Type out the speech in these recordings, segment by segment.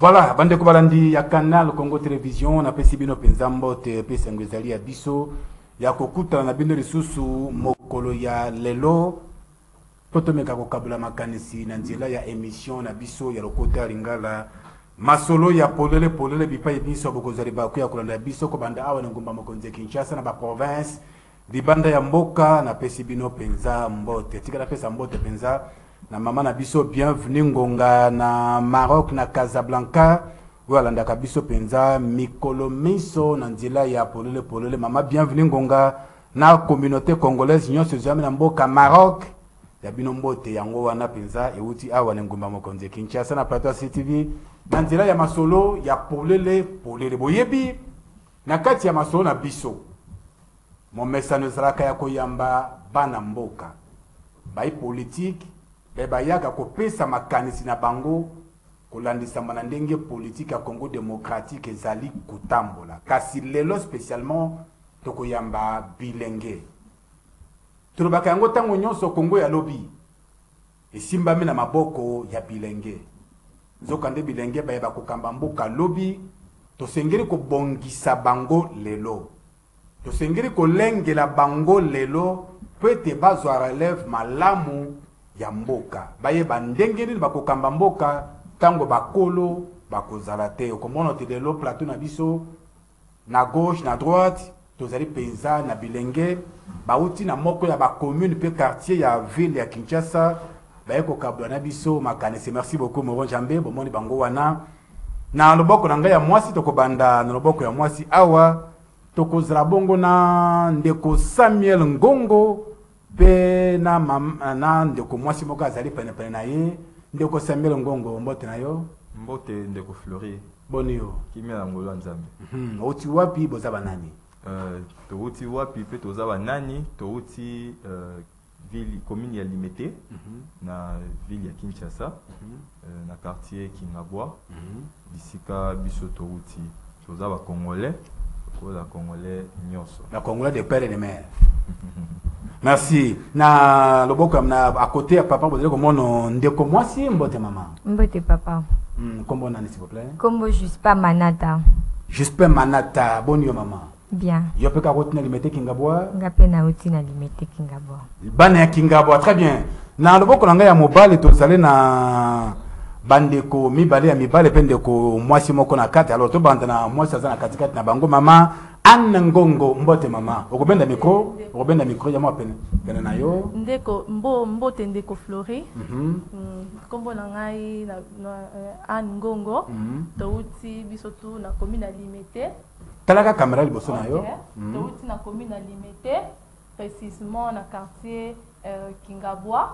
Voilà, bande ko balandi ya canal Congo Télévision na pesi bino penza mbote pesi ngwezali ya biso ya kokuta na bino lisusu mokolo ya lelo potomeka kokabula makanisi na nzela ya émission na biso ya lokota lingala masolo ya polele bipa biso bokozali ba kuya kolanda biso ko banda awa na ngumba mokonze Kinshasa na ba province libanda ya mboka na pesi bino penza mbote tikala pesa mbote penza na mama na biso bienvenue ngonga na Maroc na Casablanca wala ndaka biso penza mikolo miso na nzela ya polele mama bienvenue ngonga na communauté congolaise nyonso zami na mboka Maroc ya bino mbote yango wana penza euti awa na ngumba mokonze Kinshasa na plateau CTV na nzela ya masolo ya polele boyebi na kati ya masolo na biso mon message ezalaka ya koyamba bana mboka bai politique bayaka kopesa makanisi na bango kolandisa na ndenge politique ya Congo démocratique ezali kutambola kasi lelo spécialement tokoyamba bilenge tulobaka yango tango nyonso Congo ya lobi esimbami na maboko ya bilenge zokande bilenge bayeba kokamba mboka lobi tosengeli kobongisa bango lelo tosengeli kolengela bango lelo pete bazwa relève malamu ya mboka baye bandengeli bakokamba mboka tango bakolo bakozala te okomona te lelo plateau na biso na gauche na droite tozali penza na bilenge bauti na moko ya ba commune pe quartier ya ville ya Kinshasa baye kokabla na biso makanisi. Merci beaucoup Moron Jambe bomoni bango wana na loboko na ngai ya mwasi tokobanda na loboko ya mwasi awa tokozala bongo na ndeko Samuel Ngongo pe na ndeko mwasi moko azali pene na ye ndeko Samuel Ngongo mbote na yo mbote ndeko Fleury boni yo kimia na ngolo nzambe oti wapi boza banani touti wapi pe toza banani touti ville commune ya Limete na ville ya Kinshasa na quartier Kingabwa bisika biso touti toza ba congolais la congolais nyonso la congolais de père et de mère. Merci. Na loboko na à côté à papa bozeli komono ndeko mwasi mbote mama. Mbote papa. Kombo nani s'il vous plaît? Kombo Juspa Manata. Juspa Manata, boni yo mama. Bien. Yo pe ka rotina Limete Kingabwa? Ngape na rotina Limete Kingabwa. Bana ya Kingabwa, très bien. Na loboko na ngai ya mobali tozale na bandeko mibale ya mibale pendeko mwasi moko na kati alors to banda na mwasi azana katikati na bango mama Anne Ngongo mbote mama okobenda micro ya mwa pene na yo ndeko mbote ndeko Fleury kombo na ngai na Anne Ngongo touti bisotu na commune ya Limete talaka camera liboso na yo touti na commune ya Limete précisément na quartier Kingabwa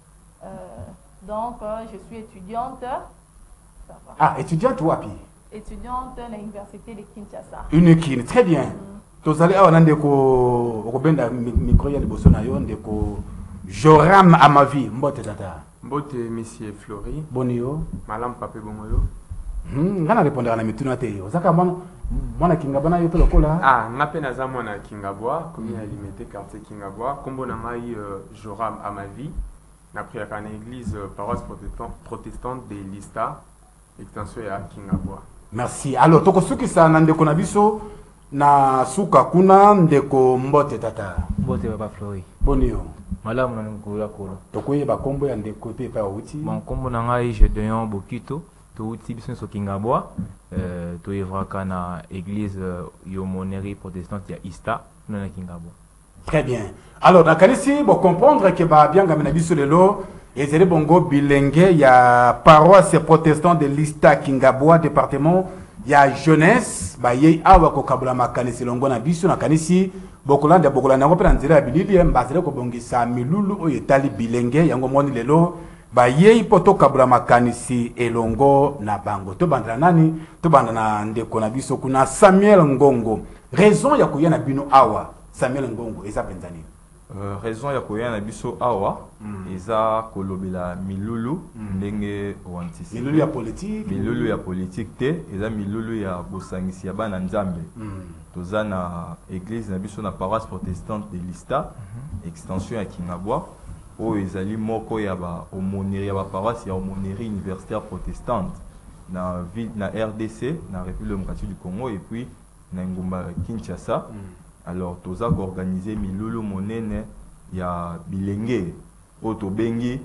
donc je suis étudiante. Ça va. Ah, étudiante wapi? Étudiante à l'université de Kinshasa. Unique, très bien. Tozali awa nandeko okobenda micro ya liboso na yo ndeko Joram à ma vie mbote tata. Mbote monsieur Fleury. Boni yo. Malam pape bongoyo. Ngana répondre na mituna te yo. Zaka mwana Kingabwa yo pe lokola. Ah, ngape na za mwana Kingabwa, commune ya Limete quartier Kingabwa, kombo na ngai Joram à ma vie. Après à l'église paroisse protestante de Lista extension ya Kingabwa. Merci. Alors tokosuki sa na ndeko na biso na suka kuna ndeko mbote tata. Mbote papa Fleury. Boni yo. Malamu na ngula kola. Tokoye ba kombo ya ndeko pe pa uti. Mon kombo na ngai Gedeon Bokito touti biso so Kingabwa to evraka na église yomonerie protestante ya Ista na Kingabwa. Très bien. Alors, dans ici, vous comprendre que bien Gaminabiso lelo et bongo bilenge ya paroisse protestante de Lista Kingabwa département ya jeunesse ba yei awa ko kabula makanisi longo na biso na kanisi bokolanda ngo pe nzira ya bilili mbazele ko bongisa milulu oyo tali bilenge yango moni lelo ba yei poto kabula makanisi elongo na bango to bandana nani to bandana ndeko na biso kuna Samuel Ngongo raison ya kuyana bino awa Samuel Ngongo eza penzani raison ya koya na biso awa eza kolobela milulu ndenge wantisi milulu ya politique te eza milulu ya bosangisi ya bana nzambe toza na église na biso na paroisse protestante de Lista extension ya Kingabwa oyo ezali moko ya ba aumônerie ya ba paroisse ya aumônerie universitaire protestante na ville na RDC na République démocratique du Congo et puis na ngomba Kinshasa. Alors toza organiser milulu monene ya bilenge otobengi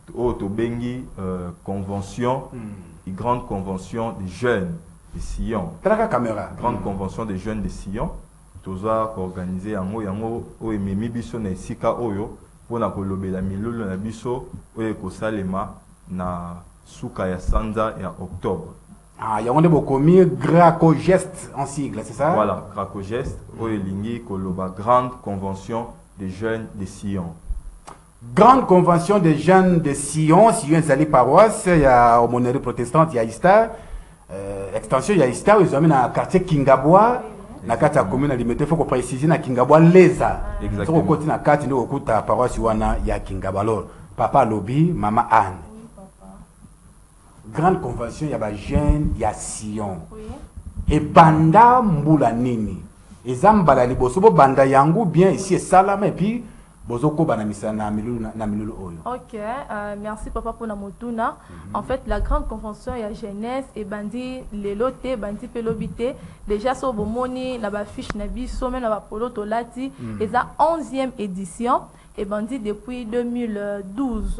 convention grande convention des jeunes de Sion. Grande convention des jeunes de Sion. Toza organiser yango o ememi biso na esika oyo pona kolobela milulu na biso oyo kosalema na suka ya sanza ya octobre. Ah, il y a un Gracogest en sigle, c'est ça? Voilà, Gracogest, oyo lingi koloba grande convention des jeunes de Sion. Grande convention des jeunes de Sion, Sion Zali paroisse, il y a aumônerie protestante, il y a Ista, extension, il y a Ista, ils ont mis dans le quartier Kingabois, na kati ya commune alimete, il faut qu'on précise na Kingabois leza. Exactement. So côté na kati ndo okuta paroisse wana ya Kingabois. Alors, papa Lobi, maman Anne. Oui, papa. Grande convention, il y a des jeunes, il y a Sion. Oui. Et banda mbula nini. Ezambala liboso bo banda yangu bien ici et salama et puis bozoko banamisa na milulu oyo. Ok, merci papa pour la motuna. En fait, la grande convention ya jeunesse et bandi lelote, bandi pelobité. Déjà sur bomoni na ba fiche na biso mais na ba polo tolati et la 11e édition et bandi depuis 2012.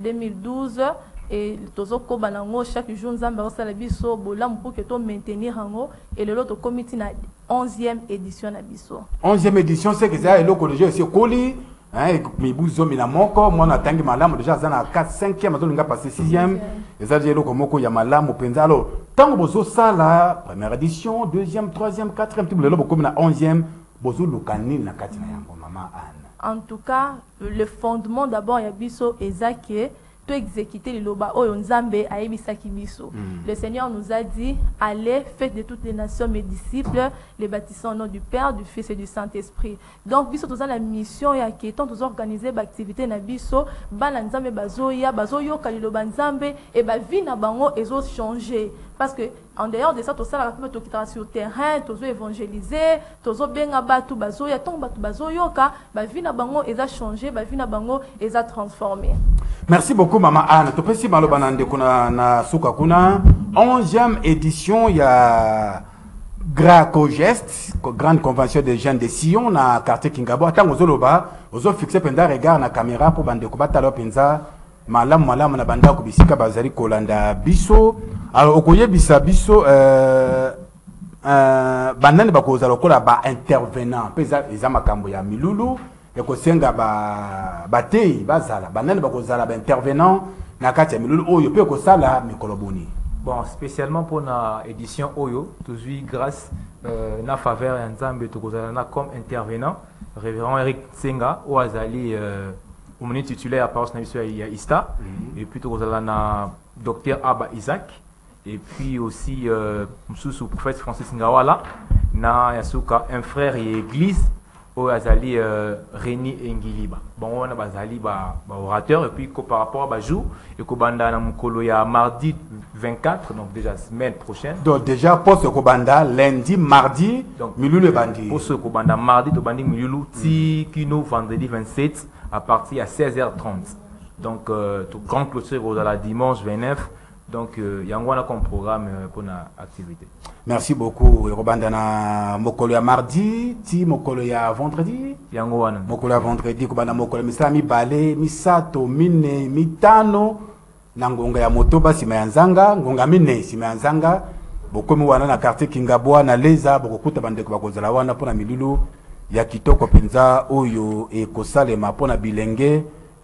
Et tozoko banango chaque jour nzamba osala biso bolam pour que to maintenir hango et le lot comité na 11e édition na biso. 11e édition c'est que ça eloko déjà c'est koli hein mibuzo mina moko mwana tangi malamu déjà za na 4 5e mato linga passer 6e et ça déjà eloko moko ya malamu penza alors tango bozo sala première édition 2e 3e 4e tout le lot comme na 11e bozo lokani na kati na yango maman Anne. En tout cas, le fondement d'abord ya biso ezake to exécuter le loba oyo nzambe ayebisaki biso. Le Seigneur nous a dit allez, faites de toutes les nations mes disciples, les baptisant au nom du Père, du Fils et du Saint-Esprit. Donc biso toza la mission ya keton toza organiser ba activité na biso bana nzambe bazoyo ka le loba nzambe et ba vie na bango ezo changer parce que en dehors de ça to sala ka to kitara sur terrain tozo évangéliser tozo benga batu bazoya ton batu bazoyoka ba vie na bango eza changer ba vie na bango eza transformer. Merci beaucoup maman Anne. Topesi maloba na ndeko na suka kuna 11e édition ya Gracogest, grande convention des jeunes de Sion na quartier Kingabois. Tant ozoloba, ozo fixer penda regard na caméra pour bande ko batalo penza malamu na banda ko bisika bazali kolanda biso. Alors okoye biso banani bakoza lokola ba intervenant peza eza makambo ya milulu ekosenga batei bazala banani bakozala ba intervenant na kati ya milulu oyo pe kosala mikolo boni. Bon, spécialement pour la édition Oyo, toujours grâce na faveur ya Nzambe tokozala comme intervenant révérend Eric Tsenga ou Azali au titulaire à paroisse na biso ya Ista et puis tokozala na docteur Abba Isaac et puis aussi msusu prophète Francis Ngawala na yasuka un frère et église au Azali Réni Engiliba. Bon, on a bazali orateur et puis par rapport à jour et kobanda na mukolo ya mardi 24 donc déjà semaine prochaine. Donc déjà poste kobanda lundi mardi donc milulu bandi. Poste kobanda mardi to bandi milulu ti kino vendredi 27 à partir à 16h30. Donc tout grand clôture au dimanche 29. Donc il y a un programme pour la activité. Merci beaucoup. Robanda na mokolo ya mardi, ti mokolo ya vendredi. Yango wana. Mokolo ya vendredi kobanda mokolo misami bale, misato, mine, mitano na ngonga ya motoba sima ya nzanga, ngonga mine sima ya nzanga. Bokomi wana na quartier Kingabois na leza bokokuta bandeko bakozala wana pona milulu ya kitoko penza oyo ekosalema pona bilenge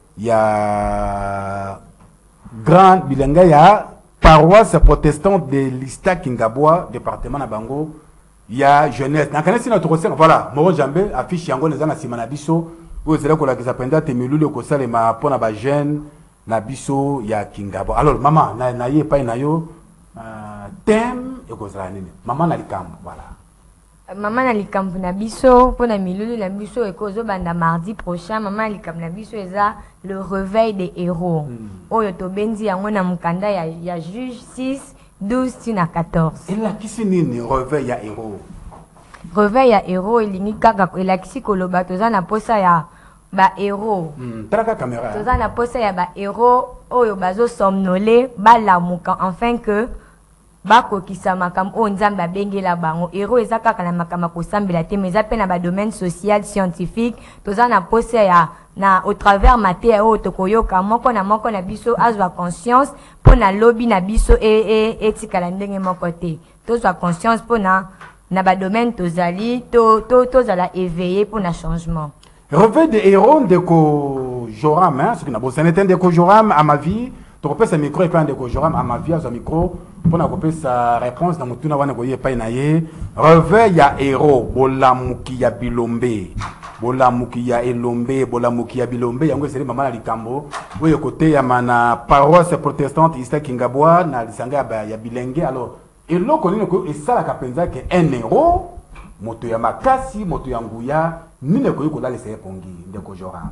ya grand bilenge ya paroisse protestante de l'Ista Kingabois, département na Bango, il y a jeunesse. Voilà, Moro Jambe affiche yango les na simana biso, vous allez ko la ki zapenda te milulu ko salema pona ba jeune na biso ya Kingabois. Alors maman na ye pa na yo thème e ko zala nini? Maman na likambo, voilà. Maman na likambo na biso pona milulu na biso e ko zo banda mardi prochain. Maman na likambo na biso eza le réveil des héros. Oyo to benzi yango na mukanda ya juge 6 12 tina 14. Et là qui c'est nini réveil ya héros? Réveil ya héros elingi kaka elakisi koloba toza na posa ya ba héros. Traka caméra. Toza na posa ya ba héros oyo bazo somnolé balamuka enfin que bakokisa makambo oyo nzambe abengela bango héros eza kaka na makambo kosambela te mais eza mpe na badomaine social scientifique toza na pose ya au travers mateya oyo tokoyoka moko na biso azwa conscience mpo na lobi na biso etikala ndenge moko te tozwa conscience mpo na badomaine tozali tozala éveillé mpo na changement. Réveil des héros ndeko Joram, hein, ce qui n'a pas été ndeko Joram à ma vie. Tu repères ce micro et puis ndeko Joram à ma vie à ce micro pour na repère sa réponse dans mutuna wana goye pa inaye. Réveil ya héros bolamuki ya bilombe. Bolamuki ya elombe, bolamuki ya bilombe yango sele mama na likambo. Oyo côté ya mana paroisse protestante ista Kingabwa na lisanga ya bilenge alors eloko nini ko esala kapenza ke un héros moto ya makasi moto ya nguya nini ko yokola lesa pongi ndeko Joram.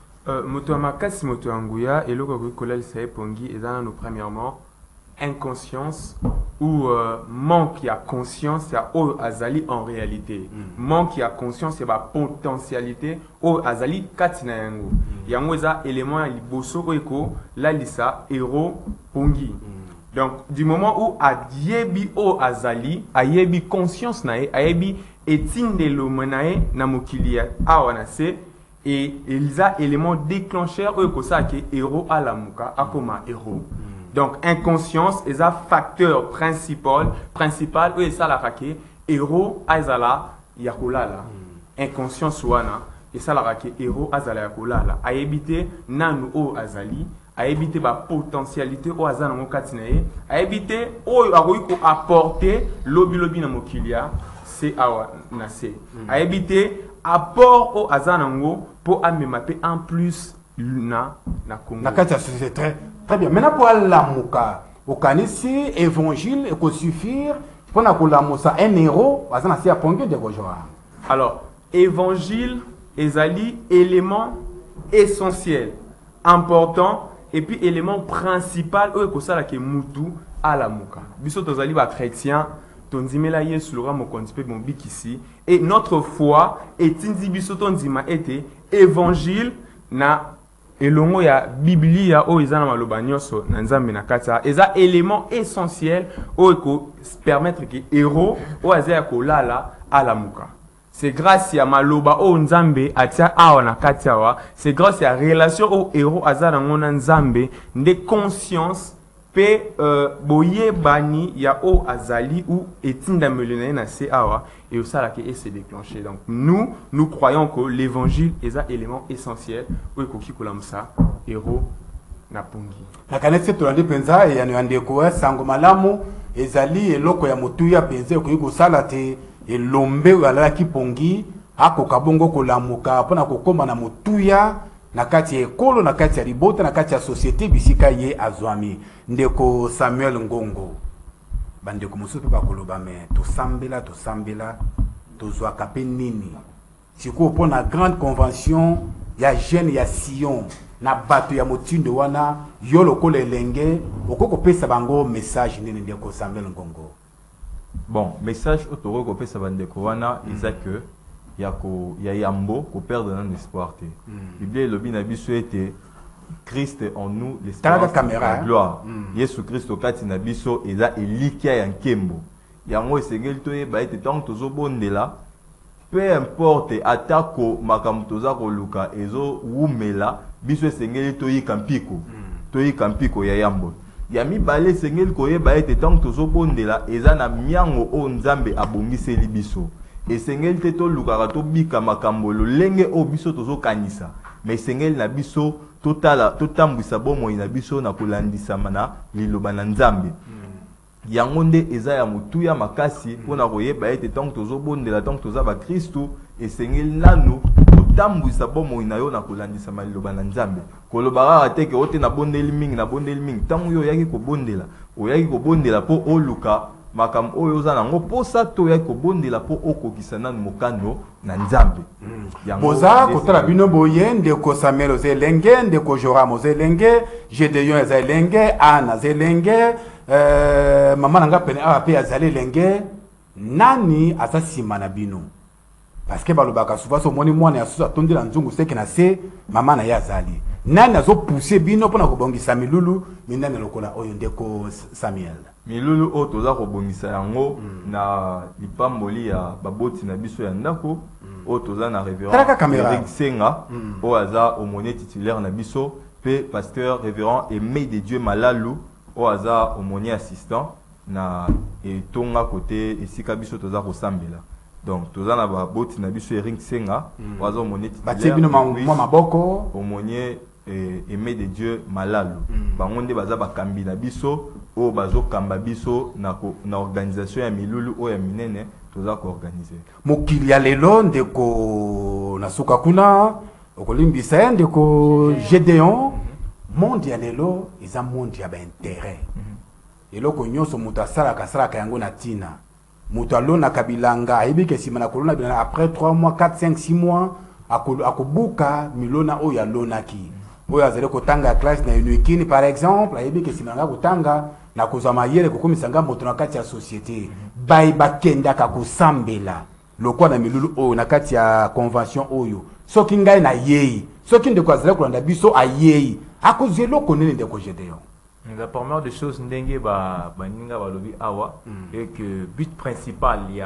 Moto ya makasi moto ya nguya eloko ko yokola lesa pongi ezana no premièrement inconscience ou manque ya conscience ya o azali en réalité manque ya conscience ya ba potentialité o azali katina yango yango eza élément ya liboso oiko la lisa héros pongi. Donc du moment où ayebi o azali ayebi conscience nae ayebi etinde lo menae na mokili awana se et ils a élément déclencheur oiko sa ke héros à la muka akoma héros. Donc inconscience est un facteur principal où est ça la raqué héros azala yakolala inconscience wana et ça la raqué héros azala yakolala a éviter nanu o azali a éviter ba potentialité o azana mokatinae a éviter o aroiko apporter lobi na mokilia c'est awa na se a éviter apport o azana ngo pour amemaper en plus na Congo na kati c'est très bien. Maintenant, pour la mouka, au canisi, évangile, il peut suffire pour la moussa un héros, parce que c'est à Pongue de Gojoa. Alors, évangile, ezali, élément essentiel, important, et puis élément principal, où est-ce que c'est moutou à la mouka. Biso tozali ba chrétien, tonzimela yesu lora mokondipe bombik ici, et notre foi, est indi biso tonzima été évangile na elongo ya biblia o ezana maloba nyonso na nzambe na kata eza élément essentiel o ko permettre que héros o azaya kolala ala muka. C'est grâce à maloba o nzambe atia awa na kata wa, c'est grâce à relation au héros azana ngona nzambe de conscience pe boye bani ya o azali ou etinda melena na se awa et ça là qui s'est déclenché. Donc nous croyons que l'évangile est un élément essentiel où koki kolamsa héros na pongi. Na kanetse tolande penza ya ndeko sango malamu ezali eloko ya motuya penza ko yiko salate elombe wala ki pongi ako kabongo kolamuka pona kokoma na motuya na kati ya ekolo na kati ya libota na kati ya société bisika ye azwami ndeko Samuel Ngongo bandeko musupe bakoloba me tosambela tozwa kape nini siko pona grande convention ya jeune ya Sion na bato ya motindo wana yo lokola elenge okoko pesa bango message nini ndeko Samuel Ngongo. Bon message otoro ko pesa bandeko wana eza que ya yambo ko perdre un espoir te. Bible lobi na biso ete Christ en nous l'espérance de la gloire. Yesu Christ okati na biso eza elikia ya nkembo. Yango esengeli to yeba ete tant tozo bondela peu importe atako makambo toza ko luka ezo wumela biso esengeli to yikampiko. To yikampiko ya yambo. Ya mibale esengeli ko yeba ete tant tozo bondela eza na miango o nzambe abongiseli biso. Esengeli te to lukaka to bika makambo lolenge o biso tozo kanisa. Mais esengeli na biso totambwisa bomoi na biso na kolandisama na liloba na nzambe. Yango nde eza ya motuya makasi mpona koyeba ete tant tozobondela tant toza ba Kristu esengeli nanu totambwisa bomoi na yo na kolandisama liloba na nzambe. Kolobaka te ke ote na bondeli mingi tango yo oyaki kobondela po oluka makam oyo za nango posa to ya kobondela po okokisa nanu mokano na nzambe. Boza kotala bino boye ndeko Samuel zelenge ndeko Joram zelenge Gedeon zelenge Ana zelenge mama nanga pene ape azali lenge nani asasima na bino parce que balobaka souvent so moni mwana asusa tondela nzungu seke na se mama na ya azali nani azo pousser bino pona kobongisa milulu minane lokola oyo ndeko Samuel. milulu o toza kobongisa yango na lipamboli ya baboti na biso ya ndako o toza na révérend Eric Senga o aza aumônier titulaire na biso pe pasteur révérend Aimé de Dieu Malalu o aza aumônier assistant na etonga côté esika biso toza kosambela. Donc toza na baboti na biso Eric Senga o aza aumônier titulaire moi maboko aumônier Aimé de Dieu Malalu bango nde baza bakambi na biso o bazo kamba biso na organisation ya milulu o ya minene toza ko organiser mokili ya lelo ndeko na suka kuna okolimbisa ndeko Gédéon monde ya lelo eza monde ya ba intérêt eloko nyonso mutu asalaka yango na tina mutu alona kabilanga ayebike sima na kolona bilanga après 3 mois 4 5 6 mois akobuka milona oyo alonaki oyo azali kotanga classe na uniquini par exemple ayebike sima na kotanga na kozwa mayele kokomisanga moto na kati ya société bai bakendaka kosambela lokwa na milulu oyo na kati ya convention oyo soki ngai na yei soki ndeko azali kolanda biso ayei akozwa eloko nini ndeko Gédéon. La première des choses ndenge baninga balobi awa et que but principal il y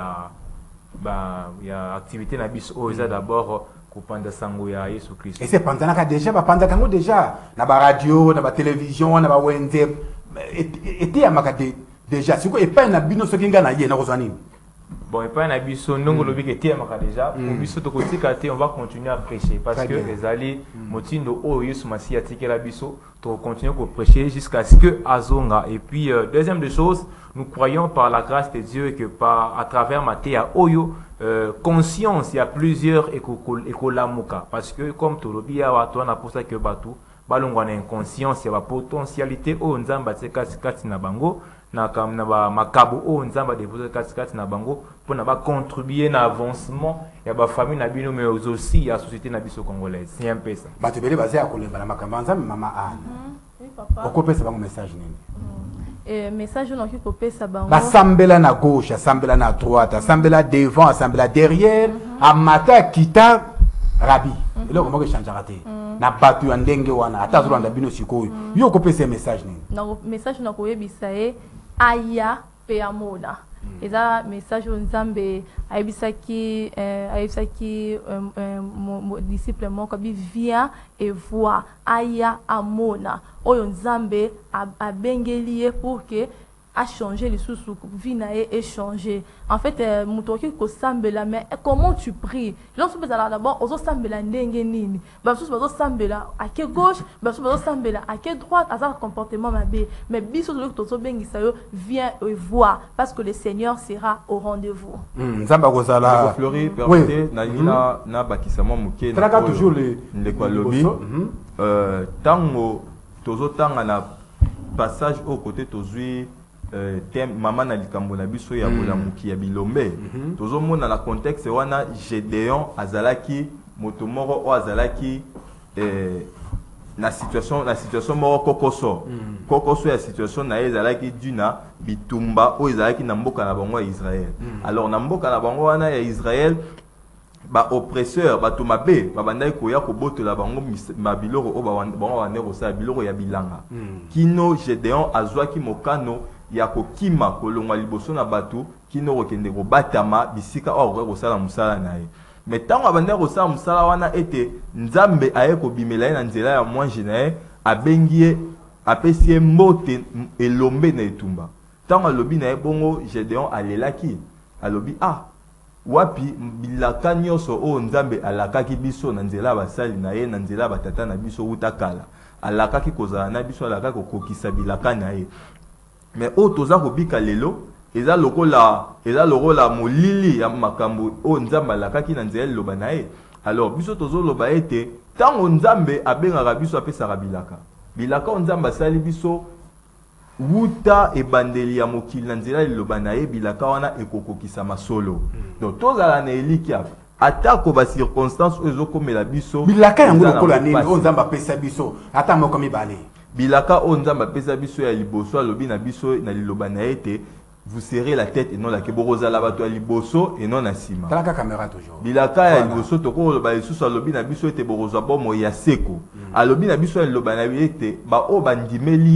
a activité na biso oyo eza d'abord kopanda sango ya Yesu Christ. Et c'est pendant déjà bapanda kango déjà na ba radio na ba télévision na ba wenze était ya makate déjà siko et pas na bino soki nga na ye na kozwa nini. Bon, et pas un abisso, non, le but était déjà. Pour biso to côté on va continuer à prêcher parce que les alliés motindo o yesu masi atike la biso to continuer à prêcher jusqu'à ce que azonga. Et puis deuxième des choses, nous croyons par la grâce de Dieu que à travers Matéa Oyo conscience il y a plusieurs écolamuka parce que comme tolobia wa to na pour ça que batu balongwa na inconscience il y a potentialité o nzamba tsekati na bango na ba makabo o nzamba déposer kati na bango pour na ba contribuer na avancement ya ba famille na bino mais aussi ya société na biso congolaise. C'est un peu ça. Ba tebele basé ya kolemba na makamba nzamba mama Anne. Oui papa. Okopesa bango message nini? Message on occupe kopesa bango. Basambela na gauche, asambela na droite, asambela devant, asambela derrière, amata kita rabi. Eloko moko changeara te. Na batu ya ndenge wana atazolanda bino sikoyo. Yo kopesa message nini? Na message na koyebisa e aya pe amona. Eza message nzambe ayebisaki mon disciple moko bi vient et voit aya amona oyo nzambe abengelie pour que a changé les sous vie na échanger en fait mutoki ko sambela mais comment tu pries les gens d'abord ozo sambela ndenge nini ba sous bazo sambela à quelle gauche ba sous bazo sambela à quelle droite à ça comportement mabe mais biso de tozo bengisa yo vient et voir parce que le Seigneur sera au rendez-vous nzamba kozala fleury permettez na bakisama muke na toujours les quoi lobby tango tozo tanga na passage au côté tozui thème maman na likambo na biso ya bolamuki ya bilombe tozomona na contexte wana Gédéon azalaki moto moko o azalaki na situation moko kokoso ya situation na ezalaki duna bitumba o ezalaki na mboka na bango ya Israël alors na mboka na bango wana ya Israël ba oppresseur bato mabe babandaki koya kobotola bango mabiloko o bango wane kosala biloko ya bilanga kino Gédéon azwaki mokano ya kokima kolongwa liboso na bato kino kokende kobatama bisika o kosala musala na ye mais tango abandaki kosala musala wana ete nzambe aye kobimela ye na nzela ya mwange na ye abengi ye apesi ye mbote elombe na etumba tango alobi na ye bongo Gédéon alelaki alobi wapi bilaka nyonso o nzambe alakaki biso na nzela basali na ye na nzela batata na biso utakala alakaki kozala na biso alakaki kokokisa bilaka na ye mais o toza kobika lelo eza lokola molili ya makambo o nzambe alakaki na nzela loba na ye alors biso tozoloba ete tango nzambe abengaka biso apesaka bilaka o nzambe asali biso wuta ebandeli ya mokili na nzela liloba na ye bilaka wana ekokokisa masolo donc tozala na elikia atako ba circonstance oyo ezokomela biso bilaka yango lokola nini o nzambe apesa biso ata moko mibale bilaka o nzambe apesa biso ya liboso alobi na biso na liloba na ye te vous serrez la tête et non la keborozala bato ya liboso et non na sima talaka caméra toujours bilaka ya liboso tokoloba lisusu alobi na biso ete borozwa bomo ya seko alobi na biso ya liloba na ye te ba o bandimeli ye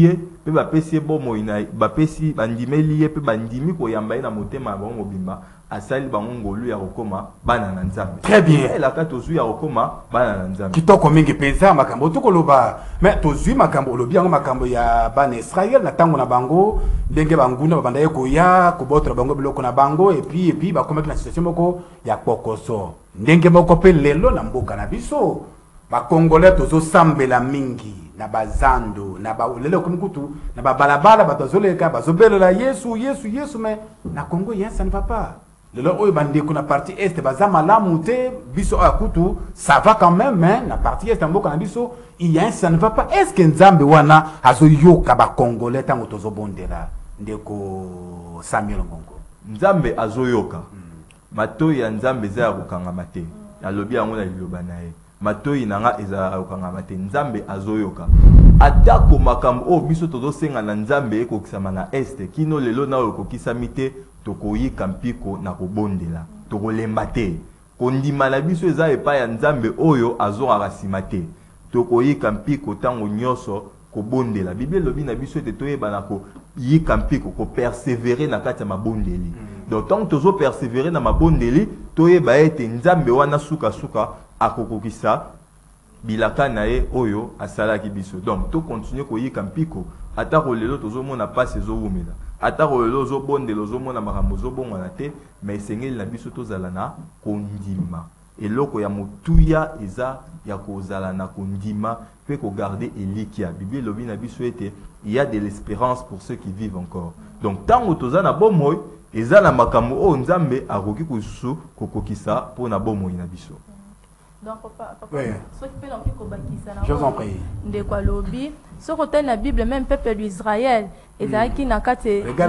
pe bapesi bomoi na bapesi bandimeli ye pe bandimi ko yamba na motema ya bango mobimba asali bango ngolu ya kokoma bana na nzambe. Très bien. La ka tozwi ya kokoma bana na nzambe. Kitoko mingi penza makambo tukoloba mais tozwi makambo olobi yango makambo ya bana Israël na tango na bango ndenge banguna babanda ye koya kobotra bango biloko na bango et puis bakoma na situation moko ya pokoso ndenge moko pe lelo na mboka na biso bakongolais tozo sambela mingi na bazando na ba lelo kumkutu na babalabala batozoleka bazobelela Yesu mais na Congo ça ne va pas. Lelo oyo bandeko na partie est baza malamu te biso akutu ça va quand même mais na partie est mboka na biso ça ne va pas. Est-ce que nzambe wana azo yoka ba congolais tango tozo bondela ndeko Samuel Ngongo nzambe azo yoka matoi ya nzambe za kokanga mate alobi yango na liloba na ye matoi nanga eza kokanga mate nzambe azo yoka atako makambo o biso tozo senga na nzambe ekokisama na est kino lelo na okokisami te tokoyika mpiko na kobondela tokolemba te kondima na biso eza epai ya nzambe oyo azongaka nsima te tokoyika mpiko ntango nyonso kobondela Bible elobi na biso ete toyebana koyika mpiko kopersevere na kati ya mabondeli donc ntango tozopersevere na mabondeli toyeba ete nzambe wana suka akokokisa bilaka na ye oyo asalaki biso donc tokontinue koyika mpiko atako lelo tozomona pasi ezowumela atako lelo ozobondela ozomona makambo ozobongwana te mais esengeli na biso tozala na kondima eloko ya motuya eza ya kozala na kondima pe kogarder elikia Bible elobi na biso ete il y a de l'espérance pour ceux qui vivent encore donc tango toza na bomoi eza na makambo oyo nzambe akoki kosusu kokokisa po na bomoi na biso. Donc, papa, oui. Je vous en prie. Ce côté la Bible, même peuple d'Israël, qui n'a qu'à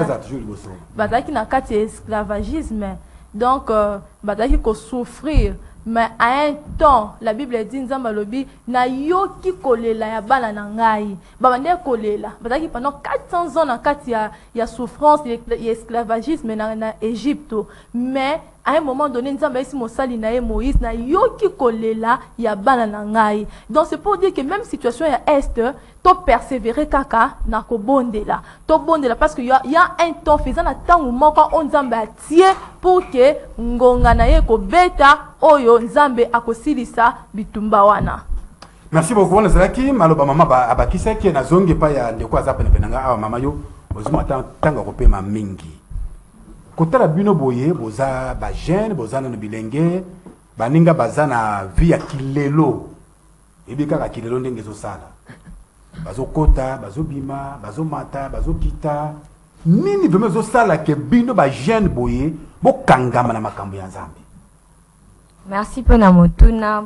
esclavagisme, donc, qui souffrir. Mais à un temps, la Bible dit nzamba lobi na yoki kolela ya bala na ngai. Babande kolela. Bazaki pendant 400 ans na kati ya souffrance, ya esclavagisme na Égypte. Mais à un moment donné, nzamba esi mosali na Moïse na yoki kolela ya bala na ngai. Donc c'est pour dire que même situation ya est, to persévérer kaka na ko bondela. To bondela parce que y a un temps faisant na tangu moko on nzamba tie pour que ngonga na ye ko beta oyo nzambe akosilisa bitumba wana. Merci beaucoup Nazaraki maloba mama abakisa ki na zonge pa ya ndeko aza pene penanga awa mama yo bozuma tanga kopema mingi. Kotala bino boye boza ba jeune boza na bilenge baninga bazana via kilelo. Ebika ka kilelo ndenge zo sala. Bazokota, bazobima, bazomata, bazokita. Nini veme zo sala ke bino ba jeune boye bo kangama na makambo ya nzambe. Merci pour la motuna.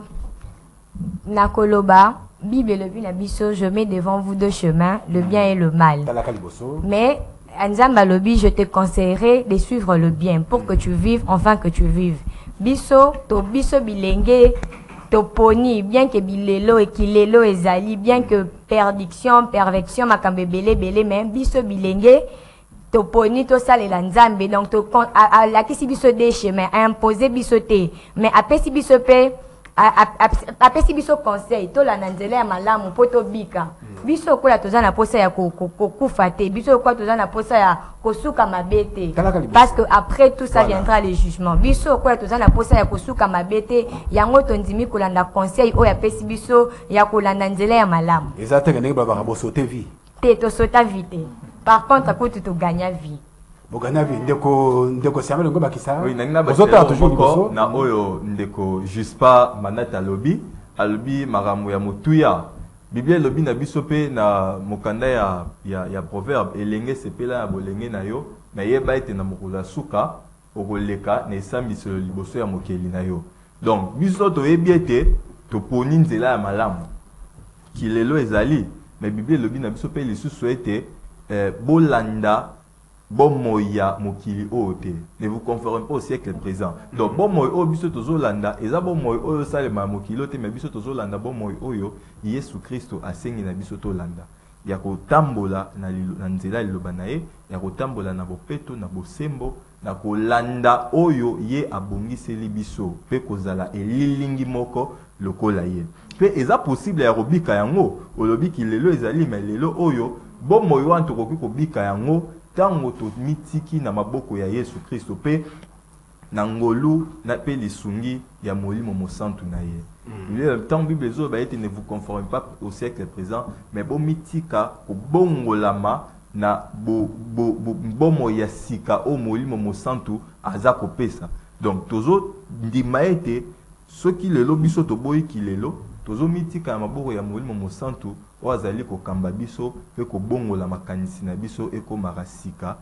Nakoloba, Bible le bien biso, je mets devant vous deux chemins, le bien et le mal. Mais Nzamba lobi, je te conseillerais de suivre le bien pour que tu vives, enfin que tu vives. Biso, to biso bilenge, to poni, bien que bilelo et kilelo ezali, bien que perdiction, pervection, makambe bele, mais biso bilenge, to poni to sale la nzambe donc to a la kisi biso des chemins a imposer biso te mais apesi biso pe apesi biso conseil to la nanzela ya malamu poto bika biso ko la toza na posa ya kufa te biso ko toza na posa ya kosuka mabete parce que après tout ça viendra le jugement biso ko la toza na posa ya kosuka mabete yango to ndimi kolanda conseil o ya pesi biso ya kolanda nzela ya malamu ezate ngene baba bosote vie te to sota vite. Par contre, à quoi tu gagnes vie? Bogana vie, ndeko Samuel Ngongo bakisa. Oui, nangina ba toujours na oyo ndeko juste pas manata lobi, alobi marambo ya motuya. Bible lobi na bisope na mokanda ya proverbe elenge sepela ya bolenge na yo, na yeba ete na mokula suka okoleka na esambiso liboso ya mokeli na yo. Donc biso to yebiete to poni nzela ya malamu. Kilelo ezali, mais Bible lobi na bisope lisusu ete bolanda bomoya mokili ote ne vous conformez pas au siècle présent donc bomoy o biso tozolanda eza bomoy oyo salema mokili ote mais biso tozolanda bomoy oyo Yesu Kristo asengi na biso tolanda ya kotambola na nzela liloba na ye ya kotambola na bopeto na bosembo na kolanda oyo ye abongiseli biso pe kozala elilingi moko lokola ye pe eza possible ya robika yango olobiki lelo ezali mais lelo oyo bomoi wana tokoki kobika yango ntango tomitiki na maboko ya Yesu Kristo mpe na ngolu na pe lisungi ya molimo mosantu na ye. Tant Bible ete ne vous conformez pas au siècle présent, mais bomitika kobongolama na bomo ya sika o molimo mosantu aza kopesa. Donc tozo ndima ete soki lelo biso toboyi kilelo tozo mitika na maboko ya molimo mosantu o azali kokamba biso pe kobongola makanisi na biso ekomaka sika.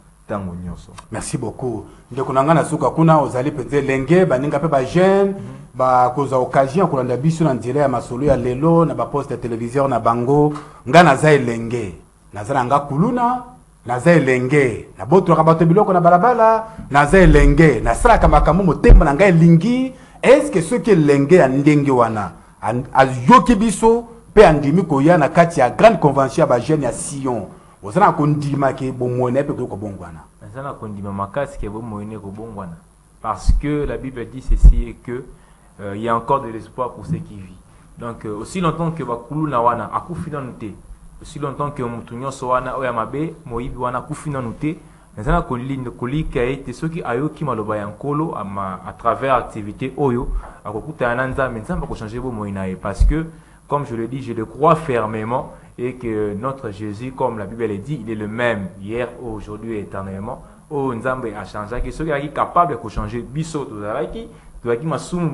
Merci beaucoup. Ndeko nanga suka kuna ozali penze lenge baninga pe ba jeune ba koza occasion kolanda biso na ndire ya masolo ya lelo na ba poste de télévision na bango nga naza elenge nazala nga kuluna naza elenge na boto ka bato biloko na balabala naza elenge na sala ka makambo motemba na nga elingi. Est-ce que ce que lenge ya ndenge wana ayoki biso pe andimi koya na kati ya grande convention ba jeune ya Sion? Ozana kondima ke bomone pe ko bongwana. Ozana kondima makasi ke bomone ko bongwana. Parce que la Bible dit ceci et que il y a encore de l'espoir pour ceux qui vivent. Donc aussi longtemps que bakulu na wana akufina nute, aussi longtemps que mutunyo so wana oya mabe moyibi wana akufina nute, ozana kolika ete soki ayoki maloba ya nkolo à travers activité oyo akokuta ananza menza ko changer bo moina parce que comme je le dis, je le crois fermement et que notre Jésus, comme la Bible le dit, il est le même hier, aujourd'hui et éternellement. Oh, Nzambe a changé. Que ceux qui sont capables de changer, biso to zaraki, to aki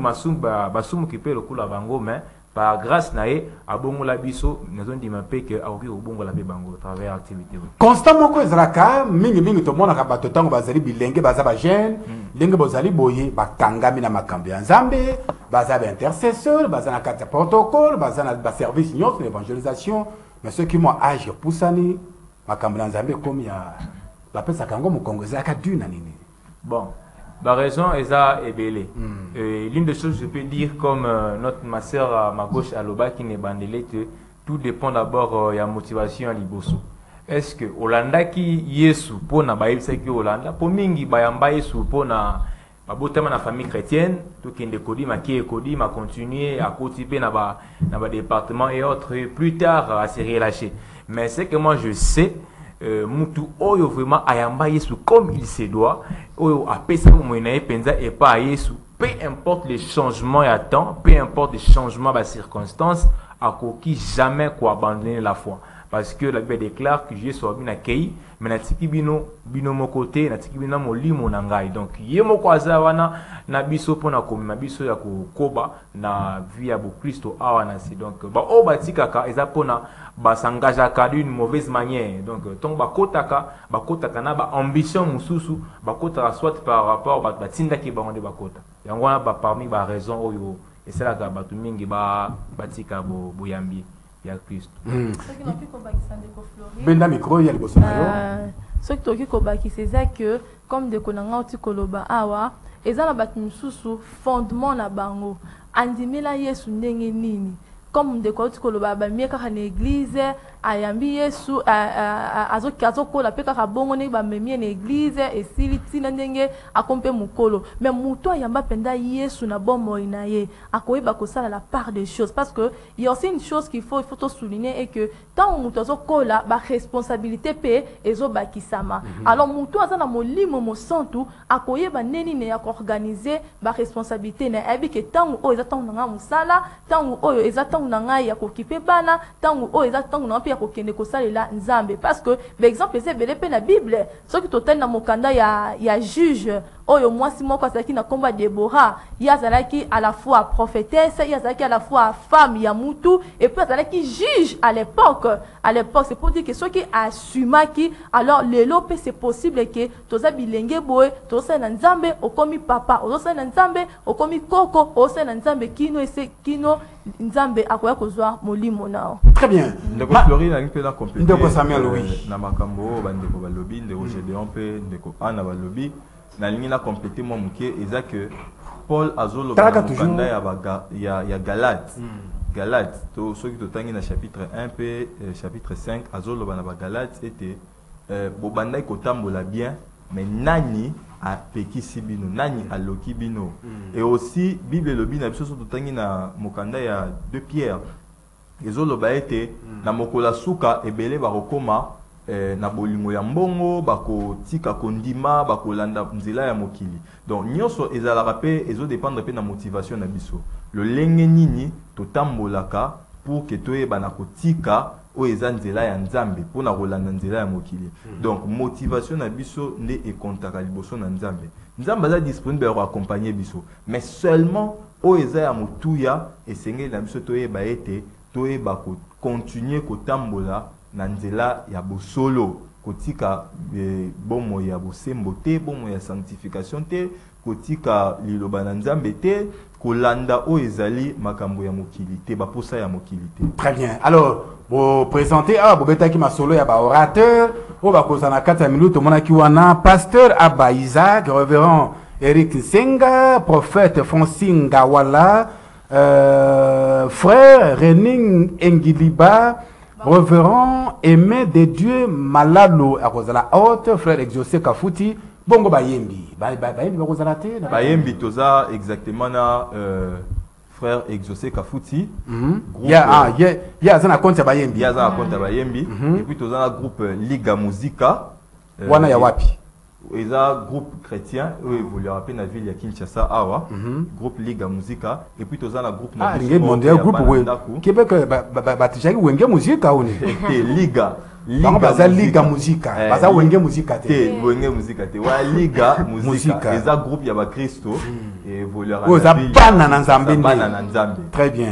masum qui peut le coup la bango, mais par grâce nae abongo la biso, nous on dit ma paix que aoki obongo la bango à travers activité. Constamment ko ezraka mingi to mona ka bato tango bazali bilenge bazaba jeune, lenge bozali boye bakangami na makambo ya Nzambe, bazaba intercesseur, bazana kata protocole, bazana ba service nyot l'évangélisation. Mais ceux qui m'ont âge pour ça, ma campagne comme il y a la paix à Kango, mon Congo, c'est à d'une année. Bon, la raison est à ébélé. L'une des choses que je peux dire, comme ma soeur à ma gauche, Aloba, qui n'est bandelé, tout dépend d'abord de la motivation à l'Iboso. Est-ce que Olanda qui yesu pour na baïb c'est que Olanda pour mingi bayamba yesu pour na babotama na famille chrétienne tout qui ndekodi ma qui ekodi ma continuer à continuer na ba département et autres et plus tard à se relâcher. Mais c'est que moi je sais mutu oyo vraiment ayamba yesu comme il se doit oyo apesa mo ina penza et pas yesu peu importe les changements et temps, peu importe les changements de circonstances à qui jamais quoi abandonner la foi. Parce que la Bible déclare que Jésus soit bien accueilli, mais natiki bino mon côté, natiki bino mo limo nangai. Donc yemo kwa zawana na biso pona komema biso ya koba na via bo Kristo awana si. Donc ba o batikaka eza pona ba s'engagaka d'une mauvaise manière. Donc ton bakotaka na ba ambition mususu bakota soit par rapport ba tinda ki bango de bakota. Yango na ba parmi ba raison oyo et c'est là que batu mingi ba batika bo yambi. Benda micro ya liboso na yo. Ce qui toki kobaki c'est ça que comme de konanga oti koloba awa eza na batu misusu fondement na bango andimela Yesu ndenge nini comme de oti koloba ba mieka ka na église ayambi Yesu azokola pe kaka bongo ne ba memie na église esili tina ndenge akompe mukolo mais muto ayamba penda Yesu na bombo ina ye akoyeba kosala la part des choses parce que il y a aussi une chose qu'il faut souligner et que tant muto azokola ba responsabilité pe ezobakisama alors muto azana molimo mosantu akoyeba neni ne ya organiser ba responsabilité na ebi ke tant o ezata nga musala tant o ezata nga ya kokipe bana tant o ezata nga pe kokende kosalela nzambe parce que l'exemple c'est belé pe na Bible ce qui total na mokanda ya juge oyo mwasi moko azalaki na komba Déborah yazalaki à la fois prophétesse yazalaki à la fois femme ya mutu et puis azalaki juge à l'époque c'est pour dire que ceux qui assumaki alors lelo pe c'est possible que toza bilenge boy toza na nzambe okomi papa oza na nzambe okomi koko oza na nzambe kino ese kino nzambe akoya kozwa molimo nao. Très bien. Ndeko Florine na ngi na compléter. Ndeko Samuel oui. Na makambo bandeko balobi ndeko Gédéon pe ndeko Anna balobi na lingi na compléter moi muke eza que Paul azolo bakanda ya Galate. Galate to soki to tangi na chapitre 1 pe chapitre 5 azolo bana ba Galate était bobanda kotambola bien mais nani a pekisi bino nani a loki bino et aussi Bible lobi na biso to tangi na mokanda ya 2 Pierre ezolo ba ete na mokola suka ebele ba rokoma na bolingo ya mbongo bako tika kondima bako landa nzela ya mokili. Donc nyonso ezalaka pe ezo dépendre pe na motivation na biso. Le lenge nini totambolaka pour que toyeba na kotika o eza nzela ya nzambe pona kolanda nzela ya mokili. Donc motivation na biso nde ekontaka liboso na nzambe. Nzambe aza disponible pour accompagner biso, mais seulement o eza ya motuya esengeli na biso toyeba ete toyeba ko continuer kotambola na nzela ya bosolo kotika bomo ya bosembo te, bomo ya sanctification te, kotika liloba na nzambe te, kolanda o ezali makambo ya mokili te, baposa ya mokili te. Très bien. Alors, vous présentez bobeta ki masolo ya ba orateur, o ba kozana 4 minutes mona ki wana pasteur Abba Isaac, révérend Eric Nsenga, prophète Francine Ngawala, frère Rening Engiliba, révérend Aimé de Dieu Malalo à Rosala Haute, frère Exaucé Kafuti, bongo bayembi. Bayembi ba Rosala te? Bayembi toza exactement na frère Exaucé Kafuti. Ya zana compte bayembi. Ya zana compte bayembi. Et puis toza na groupe Liga Musica. Wana ya wapi? Eza groupe chrétien où évoluera pe na ville ya Kinshasa awa. Groupe Liga Musica. Et puis toza na groupe na groupe we Québec batijaki wenge musica oni. Liga Liga Musica. Baza wenge musica te. Wenge musica te. Wa Liga Musica. Eza groupe ya ba Kristo et évoluera na ville. Bana na Nzambe. Bana na Nzambe. Très bien.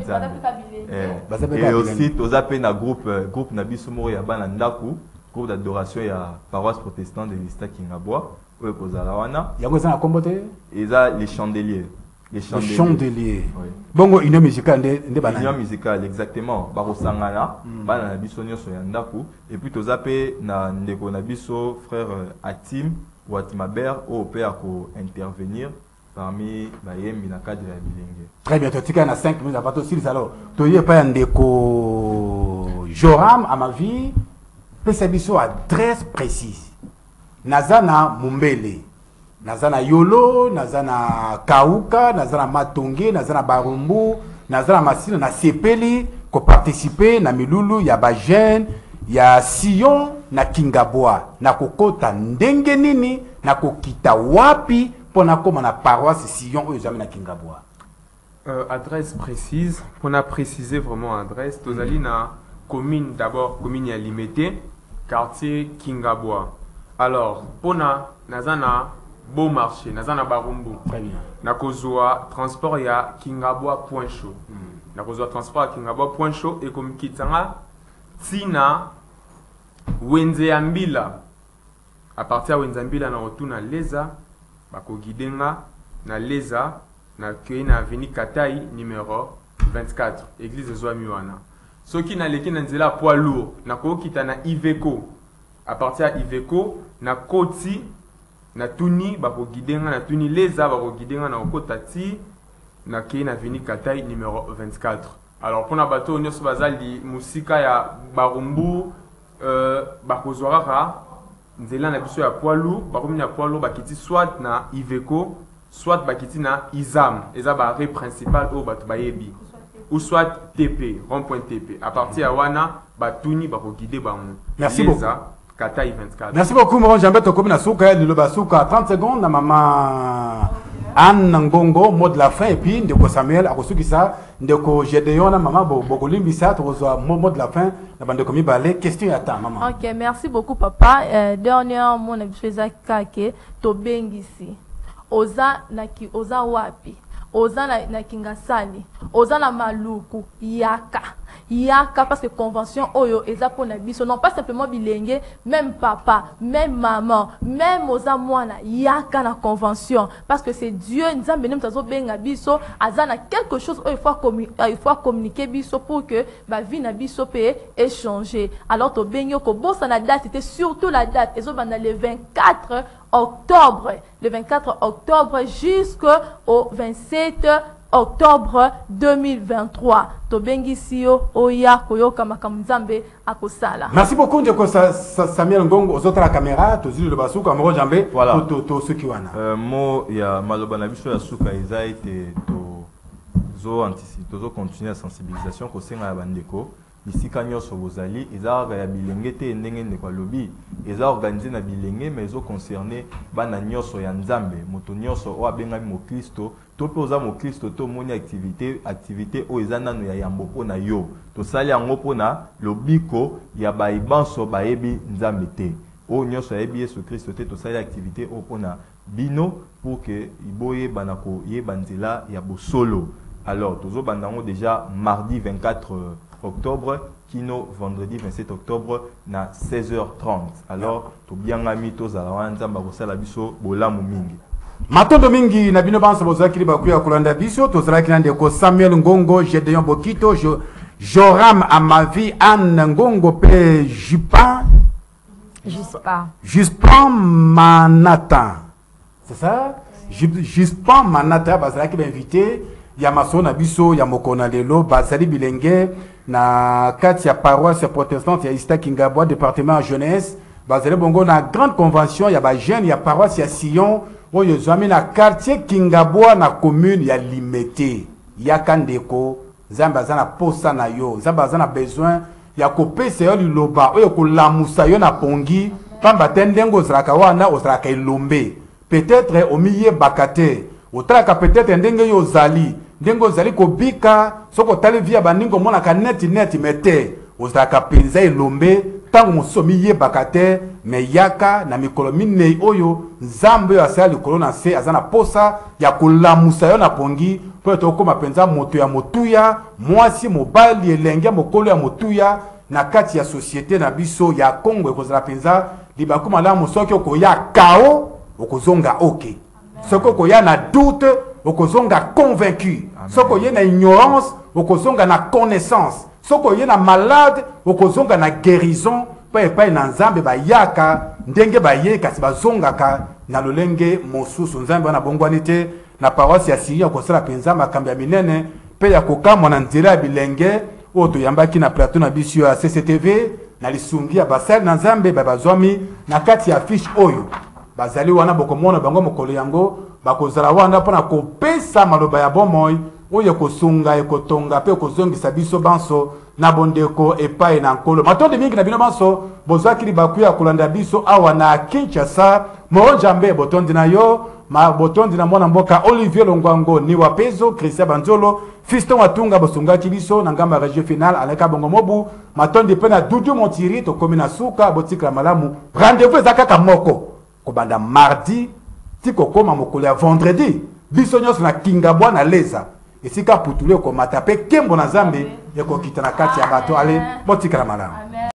Et aussi toza pe na groupe na biso moko ya bana ndaku. Groupe d'adoration ya paroisse protestante de l'Ista Kingabwa ou Kozalawana. Yango za na kombote? Eza les chandeliers. Les chandeliers. Oui. Bongo union musicale nde bana. Union musicale exactement. Bako sangana bana na biso nyonso ya ndaku et puis toza pe na ndeko na biso frère Atim ou Atimaber au père ko intervenir parmi bayembi na cadre ya bilenge. Très bien, totika na 5 minutes avant aussi alors. Toye pa ndeko Joram à ma vie. Pesabiso adresse précise. Nazana Mumbele, Nazana Yolo, Nazana Kauka, Nazana Matonge, Nazana Barumbu, Nazana Masina, na Sepeli, ko participer na Milulu, ya Bajen, ya Sion, na Kingabwa, na kokota ndenge nini, na kokita wapi, pona koma na paroisse Sion, ou jamais na Kingabwa. Adresse précise, on a précisé vraiment adresse. Tozali na commune d'abord, commune ya Limité, quartier Kingabwa. Alors, pona nazana beau marché, nazana Barumbu. Très bien. Nakozwa transport ya Kingabwa point chaud. Nakozwa transport ya Kingabwa point chaud et comme kitanga tina wenze ya mbila. À partir ya wenze ya mbila na rotuna leza bako gidenga na leza na kei na avenue Katai numéro 24 église Zoamiwana. Ce qui n'a leki na nzela poids lourd na ko kita na Iveco. À partir ya Iveco na koti na tuni bako gidenga na tuni leza bako gidenga na okota ti na kei na avenue Katai numéro 24. Alors pour na bato nyonso bazali musika ya Barumbu bako zwara nzela na biso ya poids lourd bako mina poids lourd bakiti soit na Iveco soit bakiti na Izam eza ba rue principale o bato bayebi ou soit TP rond-point TP à partir ya wana batuni bako guider bango. Merci beaucoup. Katai 24. Merci beaucoup Moron Jambet tokomi na suka le basuka 30 secondes na maman Anne Ngongo mot de la fin et puis ndeko Samuel akosukisa ndeko Gedeon na maman Bokolimbisa tokozwa mot de la fin na bandeko mibale question ya ta maman. OK, merci beaucoup papa. Dernier mon episode kake to bengisi. Oza wapi? Oza na Kingasani, oza na Maluku, Yaka parce que convention oyo eza pona biso non pas simplement bilenge, même papa, même maman, même oza mwana Yaka na convention parce que c'est Dieu nzambe nem tazo benga biso azana quelque chose il faut communiquer biso pour que ba vie na biso peut échanger. Alors to benyo ko bossa na date c'était surtout la date ezo banda le 24 octobre, le 24 octobre jusqu'au 27 octobre 2023. Tobengisiyo oya koyoka makamzambe akosala. Merci beaucoup ndeko Samuel Ngongo ozota la caméra tozili le basuka Moro Jambe voilà. to ceux qui wana. Mo ya maloba na biso ya suka eza ete to zo anticiper to zo continuer la sensibilisation ko senga ya bandeko bisika nyonso bozali ezalaka ya bilenge te ndenge ndeko alobi eza organisé na bilenge mais ezo concerné bana nyonso ya nzambe moto nyonso oyo abengami mokristo to mpe oza mokristo to omoni activité oyo eza nano ya yambo mpona yo tosali yango mpona lobiko ya bayibanso bayebi nzambe te oyo nyonso ayebi yesu kristo te tosali activité oyo mpona bino pour que boyebana koyeba nzela ya bosolo. Alors tozobanda yango déjà mardi 24 octobre kino vendredi 27 octobre na 16h30. Alors tobiangami tozala wana nzamba kosala biso bolamu mingi. Matondo mingi na bino banso bozakili bakuya kulanda biso tozalaki na ndeko Samuel Ngongo, Gedeon Bokito, Joram Amavi, Anne Ngongo pe Juspan Manata. C'est ça? Juspan Manata bazalaki ba invité ya maso na biso ya mokona lelo bazali bilenge na kati ya paroisse protestante ya Ista Kingabwa département ya jeunesse bazali bongo na grande convention ya ba jeune ya paroisse ya Sion oyo zami na quartier Kingabwa na commune ya Limete ya Kandeko zamba zana posa na yo zamba zana besoin ya kopesa yo liloba oyo kolamusa yo na pongi pamba tendengo zraka wana ozraka ilombe peut-être omiye bakate otraka peut-être ndenge yo zali ndengo zali kobika soko tali via baningo mona ka net mete ozaka penza ilombe tango musomi ye bakate me yaka na mikolo minei oyo nzambe yo asali kolona se azana posa ya kolamusa yo na pongi po to koma penza moto ya motuya mwasi mobali elenge mokolo ya motuya na kati ya société na biso ya Congo ekozala penza libakuma la musoki okoya kao okozonga oke soko koya na doute okozonga convaincu soko ye na ignorance okozonga na connaissance soko ye na malade okozonga na guérison pa epai na nzambe bayaka ndenge baye kasi bazongaka na lolenge mosusu nzambe wana bongwani te na paroisse ya Siria kosala penza makambo ya minene pe ya kokamwa na nzela ya bilenge oyo toyambaki na plateau na biso ya CCTV na lisungi ya basali na nzambe bazwami na kati ya fiche oyo bazali wana bokomona bango mokolo yango bakozala wana mpona kopesa maloba ya bomoi oyo kosunga ekotonga pe kozongisa biso banso na bondeko epai na nkolo matonde mingi na bino banso bozwakili bakuya kolanda biso awa na Kinshasa moronjambe botondi na yo botondi na mwana mboka Olivier Longwango ni wapezo Christian Banzolo Fiston Watunga bosungaki biso na ngamba région finale aleka bongo mobu matondi pe na Dudu Montiri to komina suka botikla malamu rendez-vous ezaka moko kobanda mardi tiko koma mokolo ya vendredi biso nyonso na Kingabwa na leza esika putule ko matape kembo na zambe ekokita na kati ya bato ale botikla malamu.